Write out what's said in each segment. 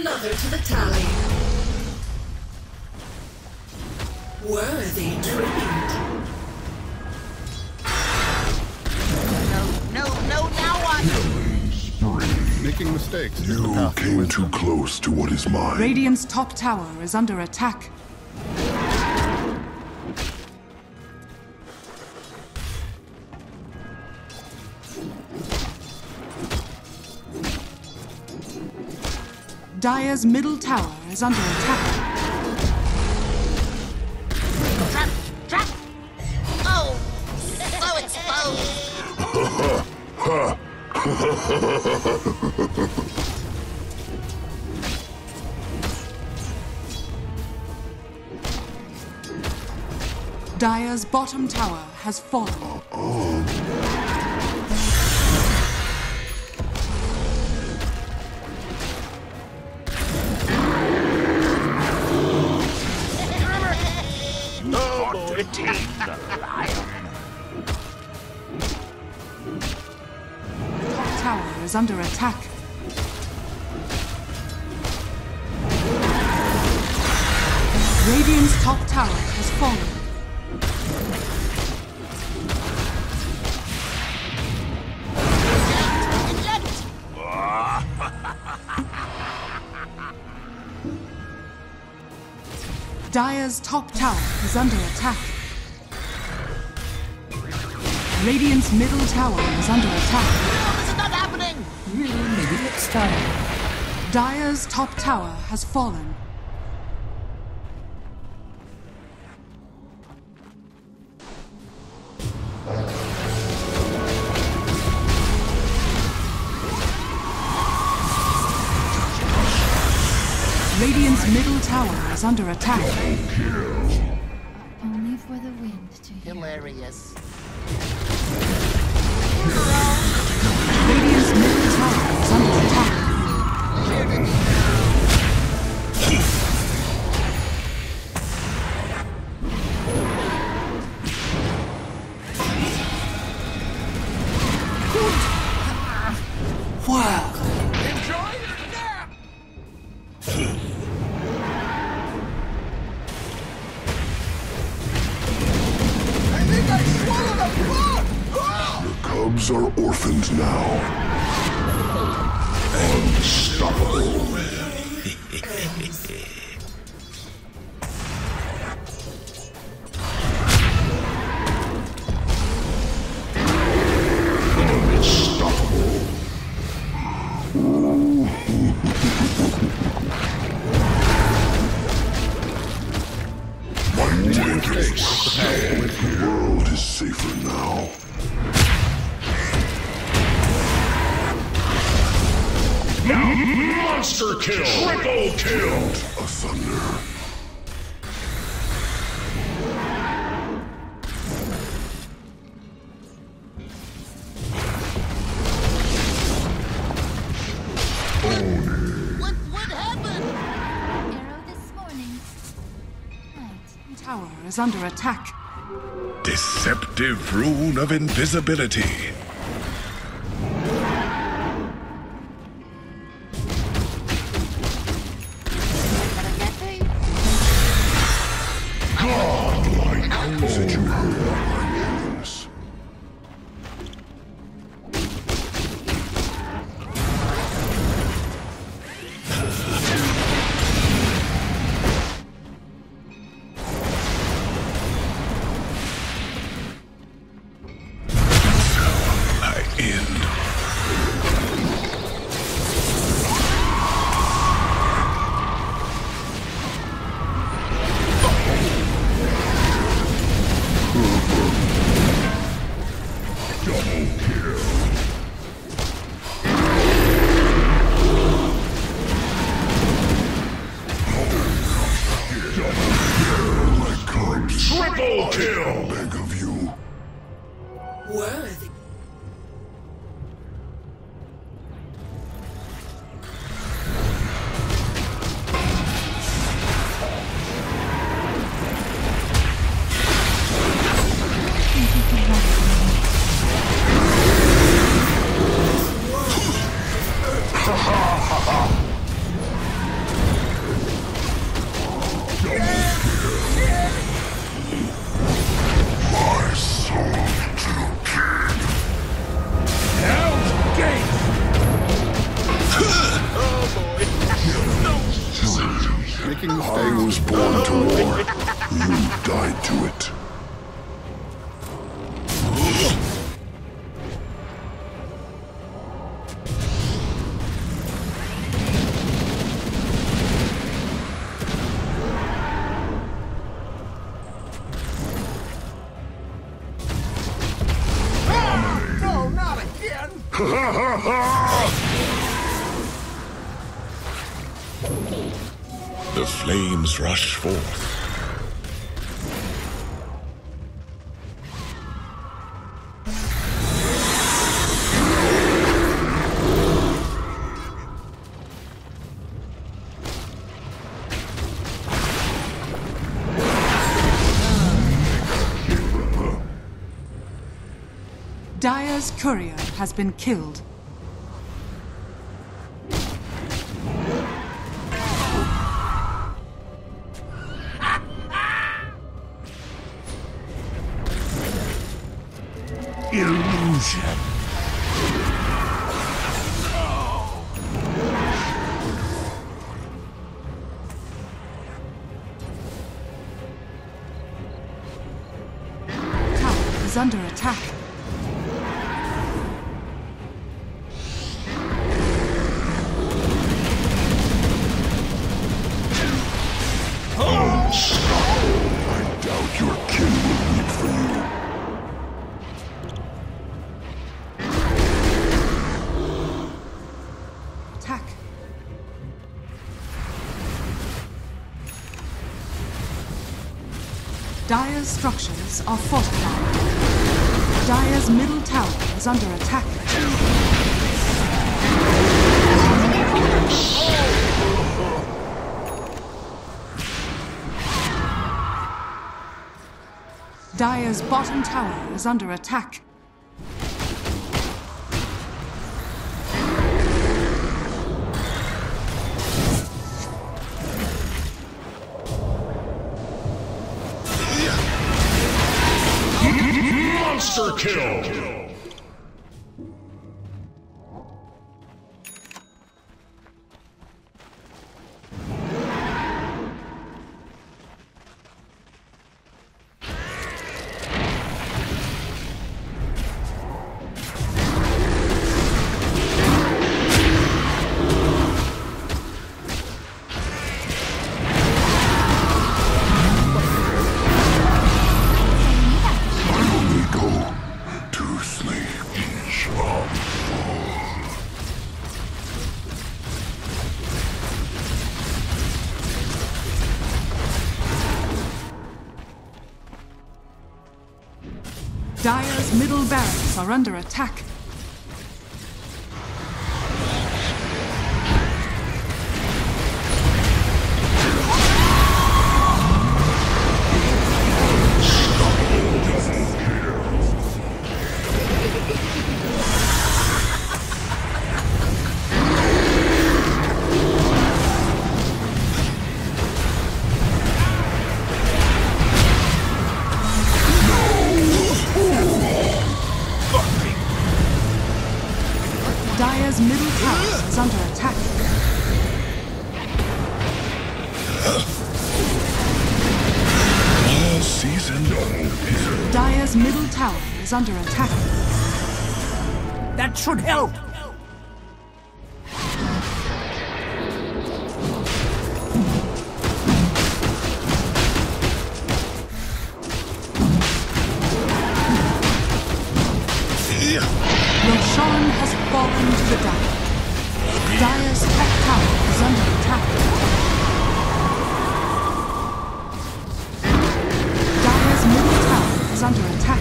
another to the tally. Worthy tribute. No, now what? Making mistakes. You came too close to what is mine. Radiant's top tower is under attack. Dire's middle tower is under attack. Trap! Oh, so exposed. Dire's bottom tower has fallen. Retain the lion. Top tower is under attack. Radiant's top tower has fallen. Dire's top tower is under attack. Radiant's middle tower is under attack. This is not happening. Maybe next time. Dire's top tower has fallen. Radiant's middle tower is under attack. Only for the wind to hear. Hilarious. Radiant's middle tower is under attack. Wow. The cubs are orphaned now. Unstoppable. Unstoppable. The world is safer now. Monster kill! Triple kill! A thunder. What happened? Arrow this morning. Right. Tower is under attack. Deceptive rune of invisibility. Godlike. Said you heard my names. I end. Making mistakes. I was born to war. You died to it. No, not again! The flames rush forth. Dire's courier has been killed. Illusion. Tower is under attack. I doubt your kin will weep for you. Attack. Dire's structures are fortified. Dire's middle tower is under attack. Dire's bottom tower is under attack. Monster kill! Dire's middle barracks are under attack. Dire's middle tower is under attack. All season long. Dire's middle tower is under attack. That should help! Roshan has fallen to the Dire. Dire's top tower is under attack. Dire's middle tower is under attack.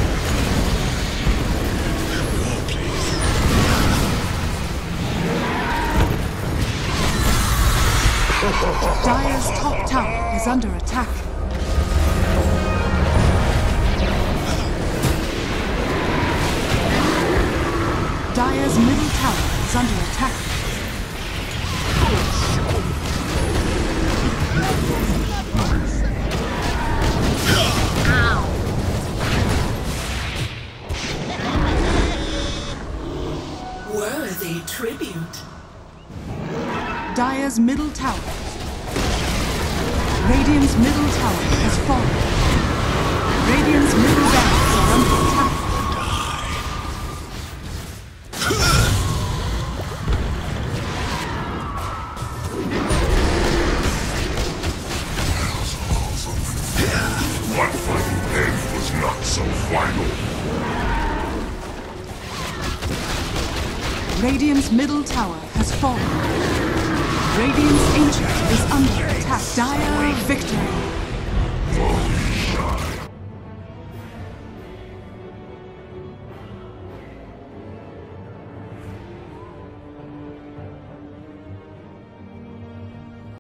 Dire's top tower is under attack. Dire's middle tower is under attack. Worthy tribute. Dire's middle tower Radiant's middle tower has fallen. Radiant's middle barracks are under attack. My final end was not so final. Radiant's middle tower has fallen. Radiant's ancient is under attack. Dire victory.